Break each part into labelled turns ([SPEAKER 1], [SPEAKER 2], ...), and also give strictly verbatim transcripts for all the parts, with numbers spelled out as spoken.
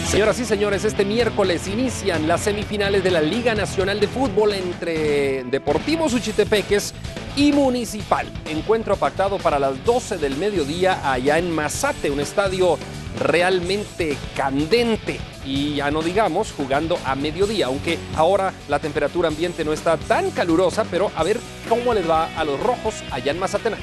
[SPEAKER 1] Señoras y señores, este miércoles inician las semifinales de la Liga Nacional de Fútbol entre Deportivo Suchitepeques y Municipal. Encuentro pactado para las doce del mediodía allá en Mazate, un estadio realmente candente. Y ya no digamos jugando a mediodía, aunque ahora la temperatura ambiente no está tan calurosa, pero a ver cómo les va a los rojos allá en Mazatenango.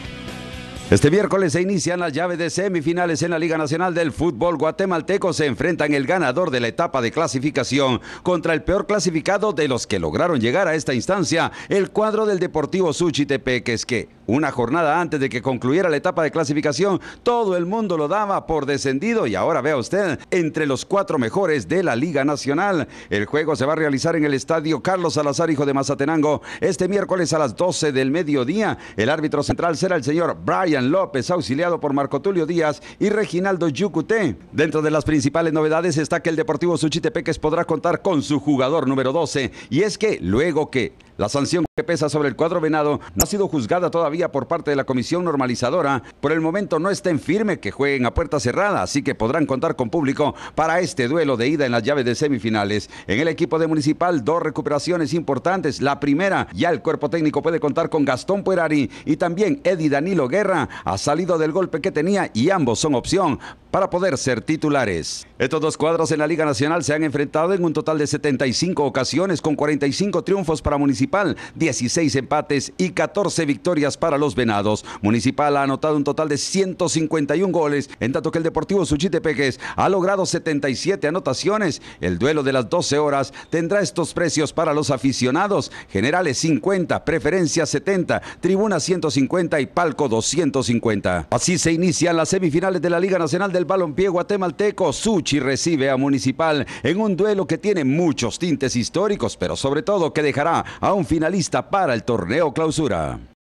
[SPEAKER 2] Este miércoles se inician las llaves de semifinales en la Liga Nacional del Fútbol Guatemalteco. Se enfrentan el ganador de la etapa de clasificación contra el peor clasificado de los que lograron llegar a esta instancia, el cuadro del Deportivo Suchitepeques, que una jornada antes de que concluyera la etapa de clasificación, todo el mundo lo daba por descendido y ahora vea usted, entre los cuatro mejores de la Liga Nacional. El juego se va a realizar en el estadio Carlos Salazar, hijo de Mazatenango, este miércoles a las doce del mediodía. El árbitro central será el señor Brian López, auxiliado por Marco Tulio Díaz y Reginaldo Yucuté. Dentro de las principales novedades está que el Deportivo Suchitepeques podrá contar con su jugador número doce, y es que luego que la sanción que pesa sobre el cuadro venado no ha sido juzgada todavía por parte de la comisión normalizadora, por el momento no está en firme que jueguen a puerta cerrada, así que podrán contar con público para este duelo de ida en las llaves de semifinales. En el equipo de Municipal, dos recuperaciones importantes. La primera, ya el cuerpo técnico puede contar con Gastón Puerari y también Eddie Danilo Guerra. Ha salido del golpe que tenía y ambos son opción para poder ser titulares. Estos dos cuadros en la Liga Nacional se han enfrentado en un total de setenta y cinco ocasiones, con cuarenta y cinco triunfos para Municipal, dieciséis empates y catorce victorias para los venados. Municipal ha anotado un total de ciento cincuenta y un goles, en tanto que el Deportivo Suchitepeques ha logrado setenta y siete anotaciones. El duelo de las doce horas tendrá estos precios para los aficionados: generales cincuenta, preferencia setenta, tribuna ciento cincuenta y palco doscientos cincuenta. Así se inician las semifinales de la Liga Nacional del Balompié Guatemalteco. Suchi recibe a Municipal en un duelo que tiene muchos tintes históricos, pero sobre todo que dejará a un finalista para el torneo clausura.